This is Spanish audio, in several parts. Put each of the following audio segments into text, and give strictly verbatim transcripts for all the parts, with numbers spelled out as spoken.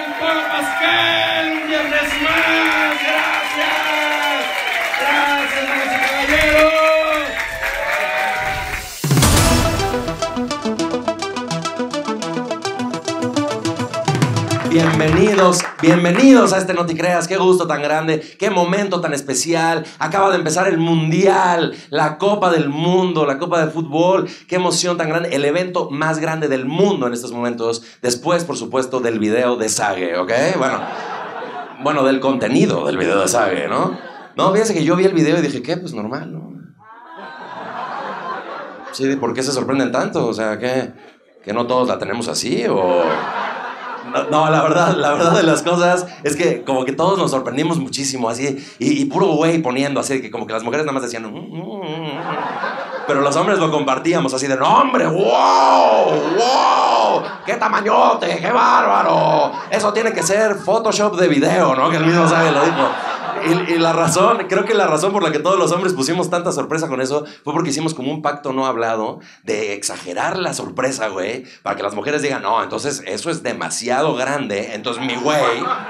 Pablo Pascal, un viernes más. Gracias. Gracias, damas y caballeros. Bienvenidos, bienvenidos a este No Te Creas. Qué gusto tan grande, qué momento tan especial. Acaba de empezar el Mundial, la Copa del Mundo, la Copa de Fútbol. Qué emoción tan grande, el evento más grande del mundo en estos momentos. Después, por supuesto, del video de Sage, ¿ok? Bueno, bueno, del contenido del video de Sage, ¿no? No, fíjense que yo vi el video y dije, ¿qué? Pues normal, ¿no? Sí, ¿por qué se sorprenden tanto? O sea, ¿qué? ¿Que no todos la tenemos así o...? No, no, la verdad, la verdad de las cosas es que como que todos nos sorprendimos muchísimo así y, y puro güey poniendo así que como que las mujeres nada más decían mm, mm, mm, pero los hombres lo compartíamos así de no hombre, wow, wow, qué tamañote, qué bárbaro, eso tiene que ser Photoshop de video, ¿no? Que el mismo Sage lo dijo. Y, y la razón, creo que la razón por la que todos los hombres pusimos tanta sorpresa con eso fue porque hicimos como un pacto no hablado de exagerar la sorpresa, güey, para que las mujeres digan, no, entonces eso es demasiado grande, entonces mi güey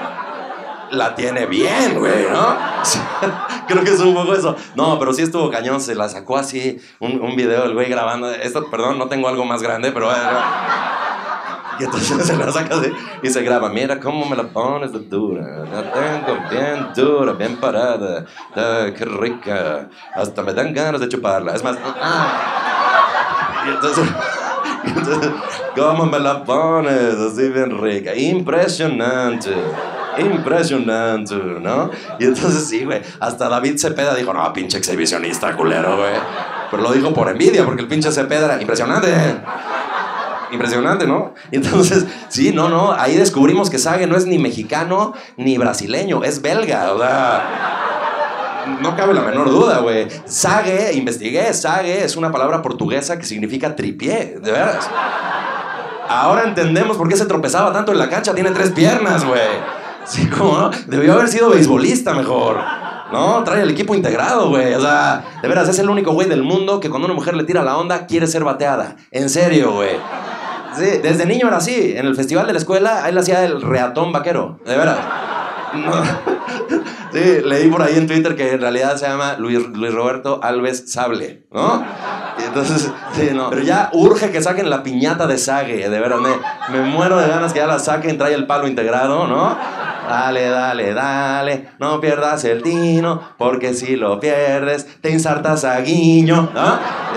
la tiene bien, güey, ¿no? Creo que es un poco eso. No, pero sí estuvo cañón, se la sacó así un, un video del güey grabando. Esto, perdón, no tengo algo más grande, pero... Y entonces se la saca así y se graba. Mira cómo me la pones de dura. La tengo bien dura, bien parada. Ay, qué rica. Hasta me dan ganas de chuparla. Es más... Ah. Y entonces... Y entonces cómo me la pones así bien rica. Impresionante. Impresionante, ¿no? Y entonces sí, güey. Hasta David Cepeda dijo, no, pinche exhibicionista, culero, güey. Pero lo dijo por envidia, porque el pinche Cepeda era impresionante. Impresionante, ¿no? Entonces, sí, no, no, ahí descubrimos que Sage no es ni mexicano ni brasileño, es belga, o sea, no cabe la menor duda, güey. Sage, investigué, Sage es una palabra portuguesa que significa tripié, de veras. Ahora entendemos por qué se tropezaba tanto en la cancha, tiene tres piernas, güey. Sí, ¿cómo no? Debió haber sido beisbolista mejor. No, trae el equipo integrado, güey. O sea, de veras, es el único güey del mundo que cuando una mujer le tira la onda quiere ser bateada. En serio, güey. Sí, desde niño era así. En el festival de la escuela, él hacía el reatón vaquero. De veras. No. Sí, leí por ahí en Twitter que en realidad se llama Luis, Luis Roberto Alves Sable, ¿no? Y entonces, sí, no. Pero ya urge que saquen la piñata de Sage, de veras. Me, me muero de ganas que ya la saquen, trae el palo integrado, ¿no? Dale, dale, dale, no pierdas el tino, porque si lo pierdes, te ensartas a guiño, ¿no?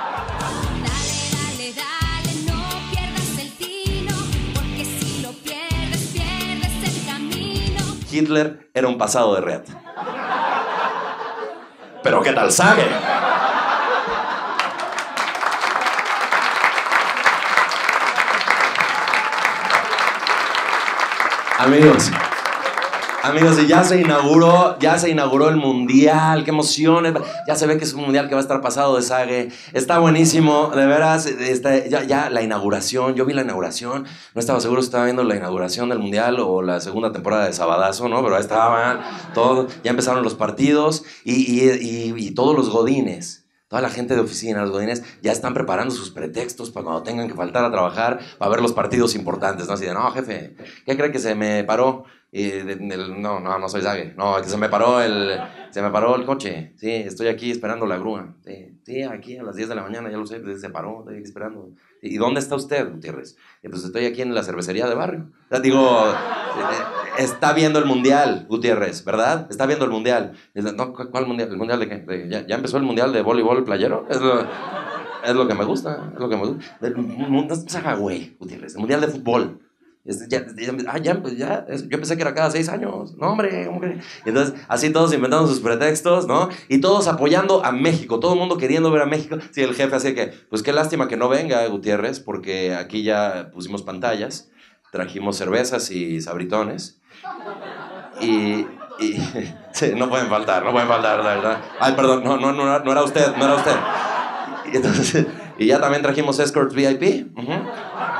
Hitler era un pasado de reata. Pero ¿qué tal Sage? Amigos, amigos, y ya se inauguró, ya se inauguró el Mundial, qué emociones, ya se ve que es un Mundial que va a estar pasado de Sage, está buenísimo, de veras, está, ya, ya la inauguración, yo vi la inauguración, no estaba seguro si estaba viendo la inauguración del Mundial o la segunda temporada de Sabadazo, ¿no? Pero ahí estaban, todo, ya empezaron los partidos y, y, y, y todos los godines. Toda la gente de oficina, los godines, ya están preparando sus pretextos para cuando tengan que faltar a trabajar para ver los partidos importantes, ¿no? Así de, no, jefe, ¿qué cree que se me paró? Y de, de, no, no, no soy Sage. No, que se me paró el, se me paró el coche. Sí, estoy aquí esperando la grúa. Sí, sí, aquí a las diez de la mañana, ya lo sé, se paró, estoy aquí esperando. ¿Y dónde está usted, Gutiérrez? Y pues estoy aquí en la cervecería de barrio. O sea, digo, está viendo el Mundial, Gutiérrez, ¿verdad? Está viendo el Mundial. No, ¿cuál Mundial? ¿El Mundial de qué? De, ¿ya, ¿Ya empezó el Mundial de voleibol playero? Es lo, es lo que me gusta, es lo que me gusta. No se haga güey, Gutiérrez, el Mundial de fútbol. Ya, ya, ah, ya, pues ya, yo pensé que era cada seis años. No, hombre, ¿cómo que? Y entonces, así todos inventando sus pretextos, ¿no? Y todos apoyando a México, todo el mundo queriendo ver a México. Sí, el jefe así que, pues qué lástima que no venga Gutiérrez, porque aquí ya pusimos pantallas, trajimos cervezas y sabritones. Y, y sí, no pueden faltar, no pueden faltar, la verdad. Ay, perdón, no, no, no, no era usted, no era usted. Y, entonces, y ya también trajimos escorts V I P. Uh-huh.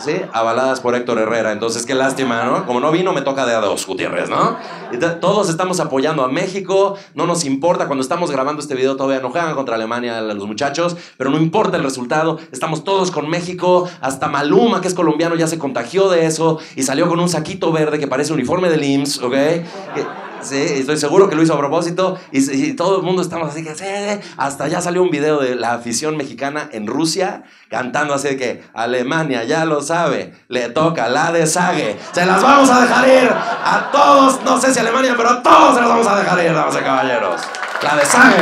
¿sí? Avaladas por Héctor Herrera. Entonces, qué lástima, ¿no? Como no vino, me toca de a dos, Gutiérrez, ¿no? Y todos estamos apoyando a México, no nos importa. Cuando estamos grabando este video todavía no juegan contra Alemania los muchachos, pero no importa el resultado, estamos todos con México. Hasta Maluma, que es colombiano, ya se contagió de eso y salió con un saquito verde que parece uniforme del I M S S, ¿ok? Que, sí, estoy seguro que lo hizo a propósito y, y todo el mundo estamos así que sí, hasta ya salió un video de la afición mexicana en Rusia cantando así de que Alemania ya lo sabe, le toca la de Sague, se las vamos a dejar ir a todos, no sé si Alemania, pero a todos se las vamos a dejar ir, damas y caballeros, la de Sague.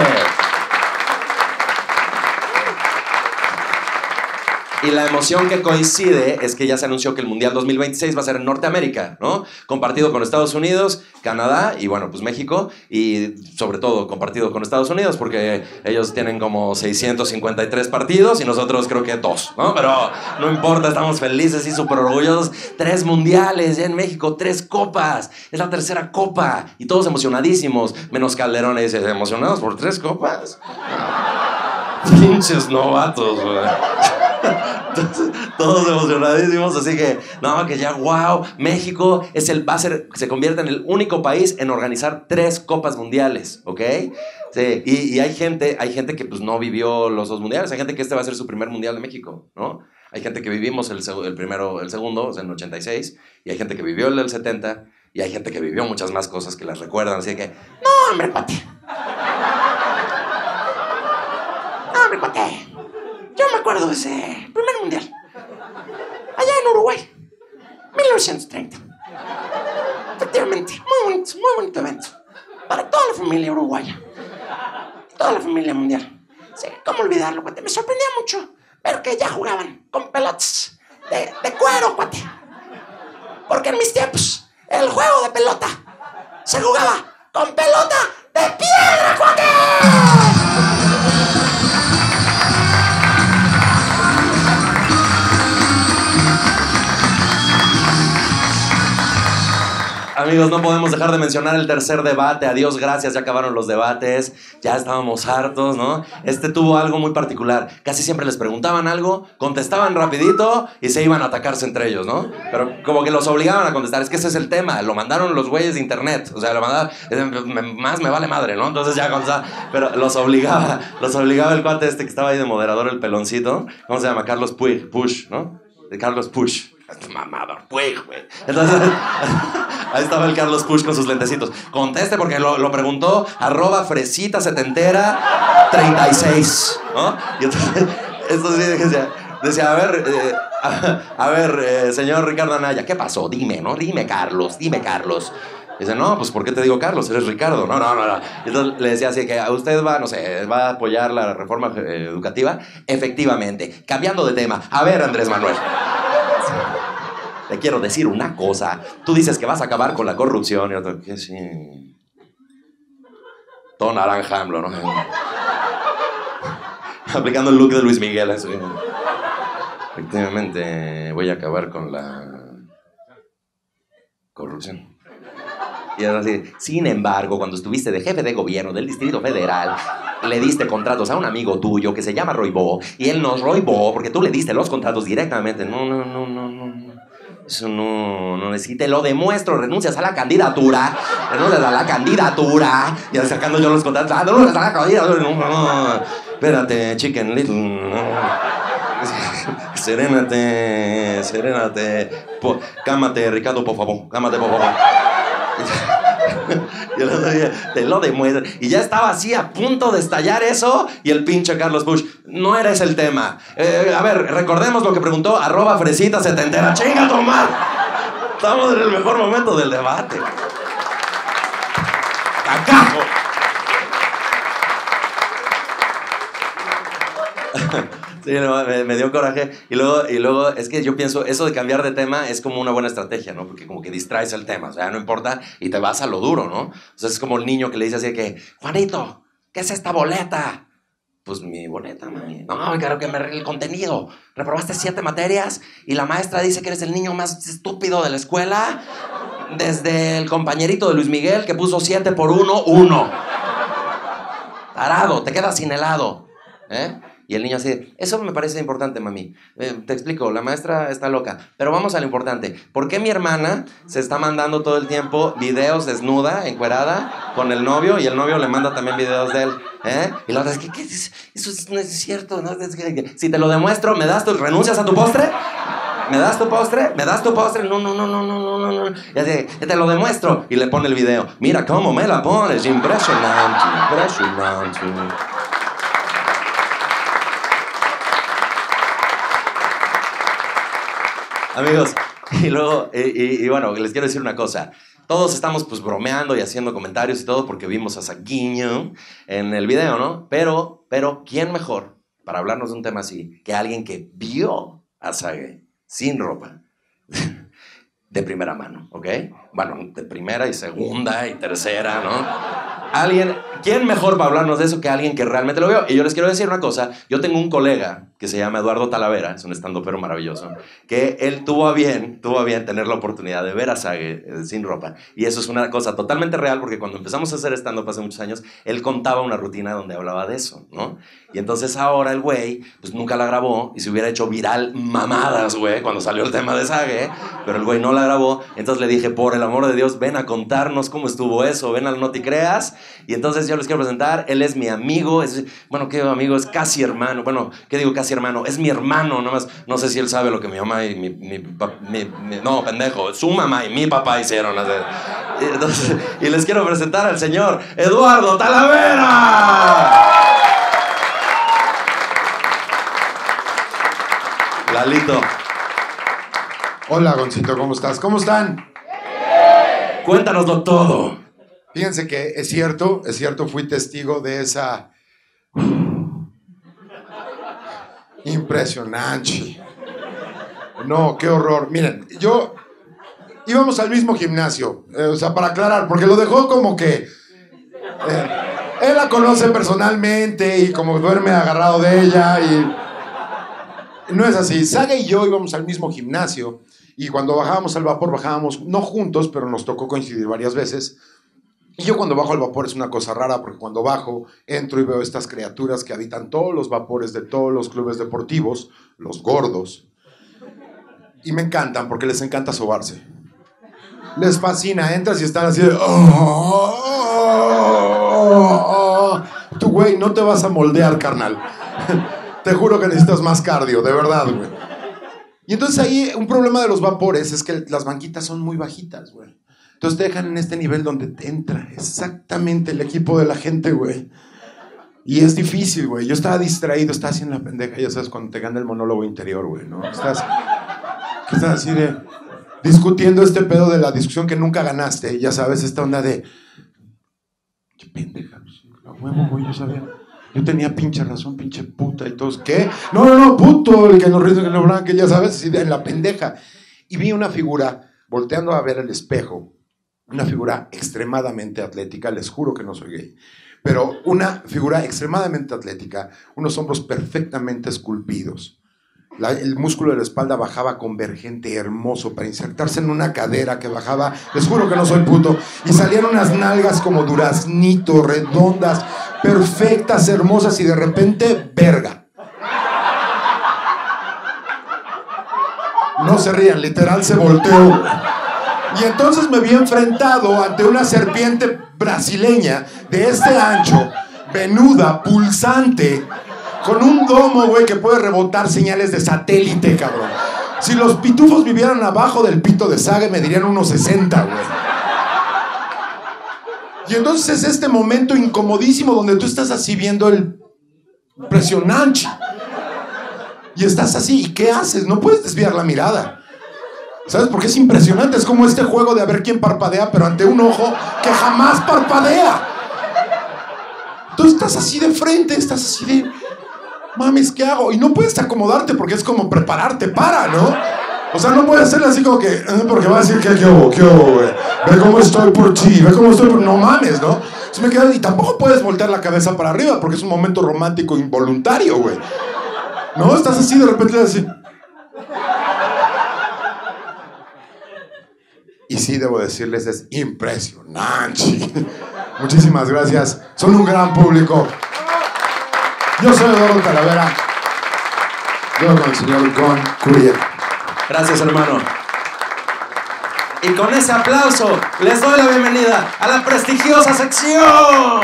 Y la emoción que coincide es que ya se anunció que el Mundial dos mil veintiséis va a ser en Norteamérica, ¿no? Compartido con Estados Unidos, Canadá y, bueno, pues México. Y sobre todo compartido con Estados Unidos porque ellos tienen como seiscientos cincuenta y tres partidos y nosotros creo que dos, ¿no? Pero no importa, estamos felices y súper orgullosos. Tres mundiales ya en México, tres copas. Es la tercera copa. Y todos emocionadísimos. Menos Calderón y dice, ¿emocionados por tres copas? Pinches novatos, güey. Entonces, todos emocionadísimos, así que, no, que ya, wow, México es el, va a ser, se convierte en el único país en organizar tres copas mundiales, ¿ok? Sí, y, y hay gente, hay gente que pues no vivió los dos mundiales, hay gente que este va a ser su primer mundial de México, ¿no? Hay gente que vivimos el, el primero, el segundo, o sea, en el ochenta y seis, y hay gente que vivió el del setenta, y hay gente que vivió muchas más cosas que las recuerdan, así que, no, hombre, cuate. No, hombre, cuate. Yo me acuerdo de ese primer mundial. Allá en Uruguay. mil novecientos treinta. Efectivamente, muy bonito, muy bonito evento. Para toda la familia uruguaya. Toda la familia mundial. Sí, ¿cómo olvidarlo, cuate? Me sorprendía mucho ver que ya jugaban con pelotas de, de cuero, cuate. Porque en mis tiempos, el juego de pelota se jugaba con pelota de piedra, cuate. Amigos, no podemos dejar de mencionar el tercer debate. Adiós, gracias, ya acabaron los debates. Ya estábamos hartos, ¿no? Este tuvo algo muy particular. Casi siempre les preguntaban algo, contestaban rapidito y se iban a atacarse entre ellos, ¿no? Pero como que los obligaban a contestar. Es que ese es el tema. Lo mandaron los güeyes de internet. O sea, lo mandaban... Más me vale madre, ¿no? Entonces ya contestaba. Pero los obligaba. Los obligaba el cuate este que estaba ahí de moderador, el peloncito. ¿Cómo se llama? Carlos Puig. Push, ¿no? De Carlos Push. Mamador, Puig, güey. Entonces... Ahí estaba el Carlos Push con sus lentecitos. Conteste porque lo, lo preguntó arroba fresita setentera treinta y seis, ¿no? Y entonces, entonces decía, decía, a ver, eh, a, a ver, eh, señor Ricardo Anaya, ¿qué pasó? Dime, ¿no? Dime, Carlos, dime, Carlos. Y dice, no, pues, ¿por qué te digo Carlos? Eres Ricardo. No, no, no, no. Y entonces le decía así que a usted va, no sé, va a apoyar la reforma eh, educativa. Efectivamente. Cambiando de tema. A ver, Andrés Manuel. Te quiero decir una cosa. Tú dices que vas a acabar con la corrupción y otro, que sí. Todo naranja, AMLO, ¿no? Aplicando el look de Luis Miguel, así. Efectivamente, voy a acabar con la corrupción. Y era así. Sin embargo, cuando estuviste de jefe de gobierno del Distrito Federal, le diste contratos a un amigo tuyo que se llama Roibó, y él nos roibó porque tú le diste los contratos directamente. No, no, no, no, no. Eso no, no es, si te lo demuestro, renuncias a la candidatura, renuncias a la candidatura, y sacando yo los contratos, ah, no, renuncias a la candidatura, no, no, espérate, chicken little, no. Serénate, serénate, po, cámate, Ricardo, por favor, cámate, por favor. Y el otro día, te lo demuestra. Y ya estaba así a punto de estallar eso. Y el pinche Carlos Push, no era ese el tema. Eh, a ver, recordemos lo que preguntó arroba fresita setentera. ¡Chinga, Tomás! Estamos en el mejor momento del debate. ¡Cacajo! Sí, no, me, me dio coraje. Y luego, y luego, es que yo pienso, eso de cambiar de tema es como una buena estrategia, ¿no? Porque como que distraes el tema, o sea, no importa, y te vas a lo duro, ¿no? O sea, es como el niño que le dice así que, Juanito, ¿qué es esta boleta? Pues mi boleta, mami. No, claro que me el contenido. Reprobaste siete materias y la maestra dice que eres el niño más estúpido de la escuela. Desde el compañerito de Luis Miguel que puso siete por uno, uno. Tarado, te quedas sin helado, ¿eh? Y el niño así, eso me parece importante, mami. Eh, te explico, la maestra está loca. Pero vamos a lo importante. ¿Por qué mi hermana se está mandando todo el tiempo videos desnuda, encuerada, con el novio? Y el novio le manda también videos de él. ¿Eh? Y la otra es que, ¿qué es? Eso no es cierto. ¿No? Es que, si te lo demuestro, ¿me das tu, renuncias a tu postre? ¿Me das tu postre? ¿Me das tu postre? No, no, no, no, no, no, no. Y así, te lo demuestro. Y le pone el video. Mira cómo me la pones. Impresionante, impresionante. Amigos, y luego, y, y, y bueno, les quiero decir una cosa. Todos estamos pues bromeando y haciendo comentarios y todo porque vimos a Saguiño en el video, ¿no? Pero, pero, ¿quién mejor para hablarnos de un tema así que alguien que vio a Sage sin ropa? De primera mano, ¿ok? Bueno, de primera y segunda y tercera, ¿no? Alguien, ¿quién mejor para hablarnos de eso que alguien que realmente lo vio? Y yo les quiero decir una cosa, yo tengo un colega que se llama Eduardo Talavera, es un estandopero maravilloso, que él tuvo a bien, tuvo a bien tener la oportunidad de ver a Sage eh, sin ropa. Y eso es una cosa totalmente real, porque cuando empezamos a hacer stand-up hace muchos años, él contaba una rutina donde hablaba de eso, ¿no? Y entonces ahora el güey, pues nunca la grabó, y se hubiera hecho viral mamadas, güey, cuando salió el tema de Sage, pero el güey no la grabó. Entonces le dije, por el amor de Dios, ven a contarnos cómo estuvo eso, ven al No Te Creas. Y entonces yo les quiero presentar, él es mi amigo, es, bueno, ¿qué amigo? Es casi hermano, bueno, ¿qué digo casi hermano? Es mi hermano, nomás, no sé si él sabe lo que mi mamá y mi, mi, mi, mi no, pendejo, su mamá y mi papá hicieron. Y, entonces, y les quiero presentar al señor Eduardo Talavera. Lalito. Hola, Goncito, ¿cómo estás? ¿Cómo están? Cuéntanoslo todo. Fíjense que es cierto, es cierto, fui testigo de esa... Impresionante. No, qué horror. Miren, yo... Íbamos al mismo gimnasio, eh, o sea, para aclarar, porque lo dejó como que... Eh, él la conoce personalmente y como duerme agarrado de ella y... No es así. Saga y yo íbamos al mismo gimnasio y cuando bajábamos al vapor, bajábamos, no juntos, pero nos tocó coincidir varias veces. Y yo cuando bajo al vapor es una cosa rara, porque cuando bajo, entro y veo estas criaturas que habitan todos los vapores de todos los clubes deportivos, los gordos. Y me encantan, porque les encanta sobarse. Les fascina, entras y están así de... Oh, oh, oh. Tú, güey, no te vas a moldear, carnal. Te juro que necesitas más cardio, de verdad, güey. Y entonces ahí un problema de los vapores es que las banquitas son muy bajitas, güey. Entonces te dejan en este nivel donde te entra exactamente el equipo de la gente, güey. Y es difícil, güey. Yo estaba distraído, estaba haciendo la pendeja, ya sabes, cuando te gana el monólogo interior, güey, ¿no? Estás, estás así de... discutiendo este pedo de la discusión que nunca ganaste, ya sabes, esta onda de... Qué pendeja, a huevo, güey, yo sabía... Yo tenía pinche razón, pinche puta y todos, ¿qué? No, no, no, puto, el que nos ríe, que no blanque, ya sabes, así de, en la pendeja. Y vi una figura, volteando a ver el espejo, una figura extremadamente atlética, les juro que no soy gay, pero una figura extremadamente atlética, unos hombros perfectamente esculpidos. La, el músculo de la espalda bajaba convergente, hermoso, para insertarse en una cadera que bajaba, les juro que no soy puto, y salían unas nalgas como duraznito, redondas, perfectas, hermosas, y de repente, verga. No se rían, literal se volteó. Y entonces me vi enfrentado ante una serpiente brasileña de este ancho, venuda, pulsante, con un domo, güey, que puede rebotar señales de satélite, cabrón. Si los pitufos vivieran abajo del pito de Sage, me dirían unos sesenta, güey. Y entonces es este momento incomodísimo donde tú estás así viendo el impresionante. Y estás así, ¿y qué haces? No puedes desviar la mirada. ¿Sabes? Porque es impresionante, es como este juego de a ver quién parpadea, pero ante un ojo que jamás parpadea. Entonces estás así de frente, estás así de... Mames, ¿qué hago? Y no puedes acomodarte porque es como prepararte para, ¿no? O sea, no puedes hacerle así como que... Eh, porque va a decir que qué hago, qué hago, güey. Ve cómo estoy por ti, ve cómo estoy por... No mames, ¿no? Entonces me quedo... Y tampoco puedes voltear la cabeza para arriba porque es un momento romántico involuntario, güey. ¿No? Estás así de repente así... Y sí, debo decirles, es impresionante. Muchísimas gracias. Son un gran público. Yo soy Eduardo Talavera. Yo con el señor Gon Curiel. Gracias, hermano. Y con ese aplauso les doy la bienvenida a la prestigiosa sección.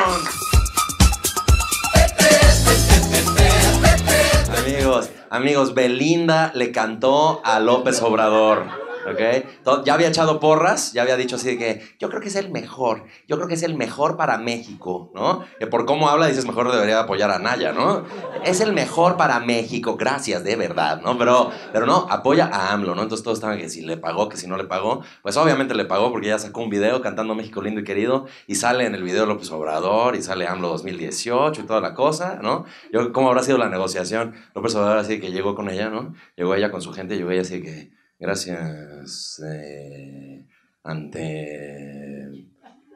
Amigos, amigos, Belinda le cantó a López Obrador. ¿Ok? Ya había echado porras, ya había dicho así de que yo creo que es el mejor, yo creo que es el mejor para México, ¿no? Que por cómo habla dices mejor debería apoyar a Naya, ¿no? Es el mejor para México, gracias, de verdad, ¿no? Pero, pero no, apoya a AMLO, ¿no? Entonces todos estaban que si le pagó, que si no le pagó, pues obviamente le pagó porque ya sacó un video cantando México lindo y querido y sale en el video López Obrador y sale AMLO dos mil dieciocho y toda la cosa, ¿no? Yo, ¿cómo habrá sido la negociación? López Obrador así que llegó con ella, ¿no? Llegó ella con su gente, llegó ella así que gracias, eh, ante...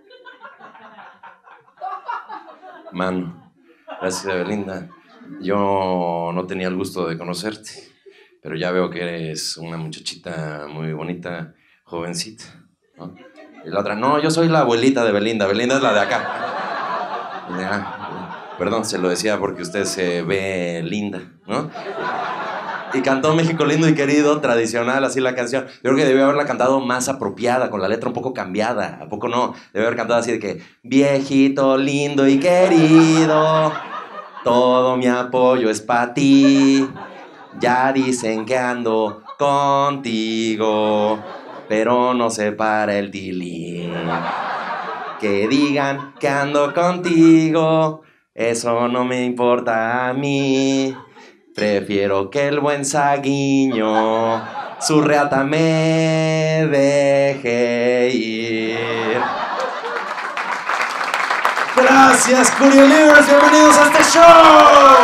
Man, gracias, Belinda. Yo no tenía el gusto de conocerte, pero ya veo que eres una muchachita muy bonita, jovencita, ¿no? Y la otra, no, yo soy la abuelita de Belinda. Belinda es la de acá. Ya, perdón, se lo decía porque usted se ve linda, ¿no? Y cantó México lindo y querido, tradicional, así la canción. Yo creo que debió haberla cantado más apropiada, con la letra un poco cambiada. ¿A poco no? Debe haber cantado así de que viejito lindo y querido, todo mi apoyo es para ti. Ya dicen que ando contigo, pero no se para el tilín. Que digan que ando contigo, eso no me importa a mí. Prefiero que el buen Saguiño su reata me deje ir. Gracias, Curielivers, bienvenidos a este show.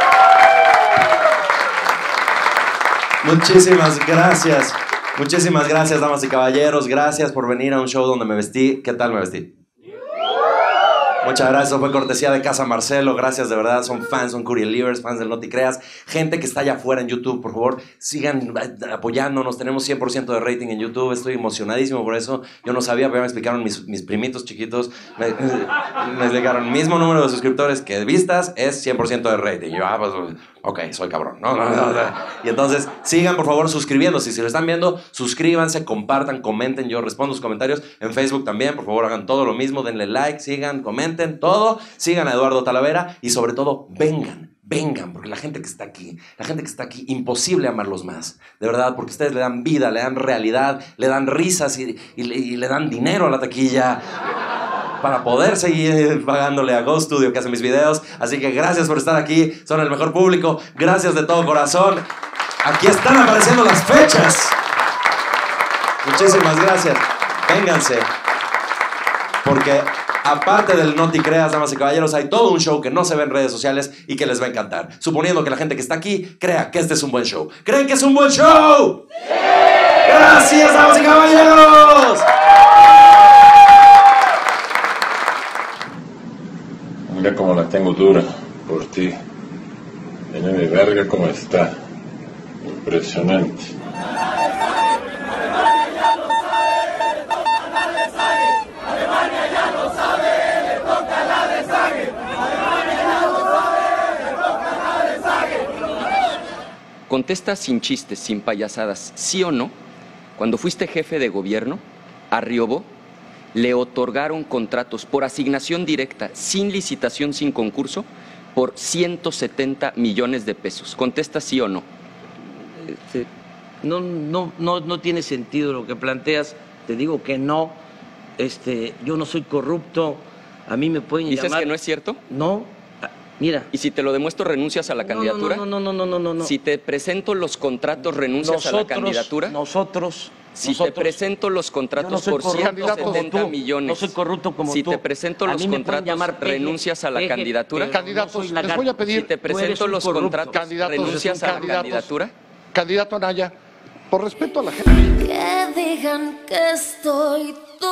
Muchísimas gracias. Muchísimas gracias, damas y caballeros. Gracias por venir a un show donde me vestí. ¿Qué tal me vestí? Muchas gracias, eso fue cortesía de Casa Marcelo, gracias de verdad, son fans, son Curielivers, fans del No Te Creas, gente que está allá afuera en YouTube, por favor, sigan apoyándonos, tenemos cien por ciento de rating en YouTube, estoy emocionadísimo por eso, yo no sabía, pero me explicaron mis, mis primitos chiquitos, me, me explicaron, mismo número de suscriptores que de vistas es cien por ciento de rating, y yo, ah, pues, ok, soy cabrón, no, no, no, no. Y entonces, sigan por favor suscribiéndose, si lo están viendo, suscríbanse, compartan, comenten, yo respondo sus comentarios, en Facebook también, por favor hagan todo lo mismo, denle like, sigan, comenten, todo, sigan a Eduardo Talavera y sobre todo vengan, vengan, porque la gente que está aquí, la gente que está aquí, imposible amarlos más, de verdad, porque ustedes le dan vida, le dan realidad, le dan risas y, y, y le dan dinero a la taquilla para poder seguir pagándole a Go Studio que hace mis videos, así que gracias por estar aquí, son el mejor público, gracias de todo corazón, aquí están apareciendo las fechas, muchísimas gracias, vénganse, porque aparte del No Te Creas, damas y caballeros, hay todo un show que no se ve en redes sociales y que les va a encantar. Suponiendo que la gente que está aquí crea que este es un buen show. ¿Creen que es un buen show? ¡Sí! ¡Gracias, damas y caballeros! Mira cómo la tengo dura por ti. Mira mi verga cómo está. Impresionante. Contesta sin chistes, sin payasadas, ¿sí o no? Cuando fuiste jefe de gobierno, a Riobó le otorgaron contratos por asignación directa, sin licitación, sin concurso, por ciento setenta millones de pesos. Contesta sí o no. Este, no, no, no, no tiene sentido lo que planteas. Te digo que no. Este, yo no soy corrupto. A mí me pueden ¿Dices llamar. que no es cierto? No. Mira. ¿Y si te lo demuestro, renuncias a la candidatura? No, no, no, no, no, no, no. Si te presento los contratos, ¿renuncias nosotros, a la candidatura? Nosotros. Si nosotros, te presento los contratos no por ciento setenta millones. No soy corrupto como si tú. Si te presento los contratos, llamar peje, ¿renuncias a la peje, candidatura? Candidatos, no les voy a pedir. Si te presento los contratos, candidatos, ¿renuncias a la candidatura? Candidato Anaya, por respeto a la gente. Que digan que estoy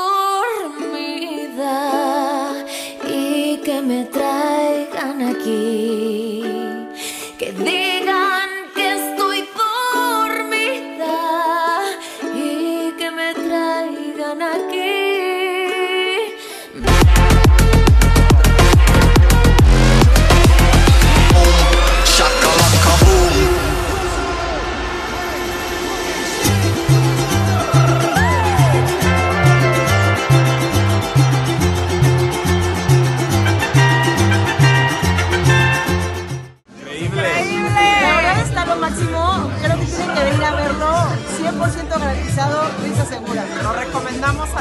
dormida y que me traigan aquí. Que digan que estoy dormida y que me traigan aquí.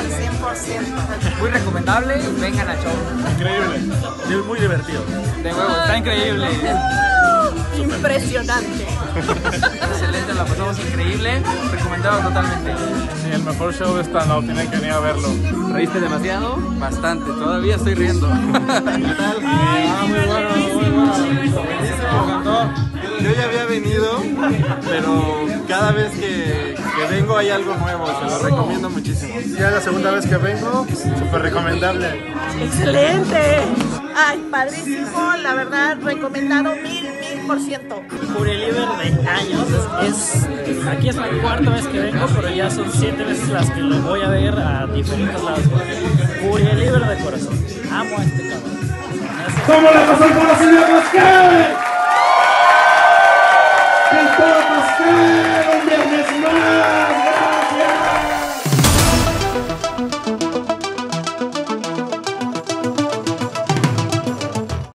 al cien por ciento. Muy recomendable, vengan al show. Increíble, es muy divertido. De huevo, está increíble. Impresionante. Excelente, la pasamos increíble. Recomendado totalmente. Sí, el mejor show de stand-up, tienen que venir a verlo. ¿Reíste demasiado? Bastante, todavía estoy riendo. ¿Qué tal? Ah, muy bueno, muy bueno. Me encantó. Yo ya había venido, pero cada vez que, que vengo hay algo nuevo, se lo recomiendo muchísimo. Ya es la segunda vez que vengo, súper recomendable. ¡Excelente! Ay, padrísimo, la verdad, recomendado mil, mil por ciento. Curieliver de años, es, es, aquí es la cuarta vez que vengo, pero ya son siete veces las que lo voy a ver a diferentes lados. Curieliver de corazón, amo a este cabrón. ¿Cómo le pasó con la señora Pascal?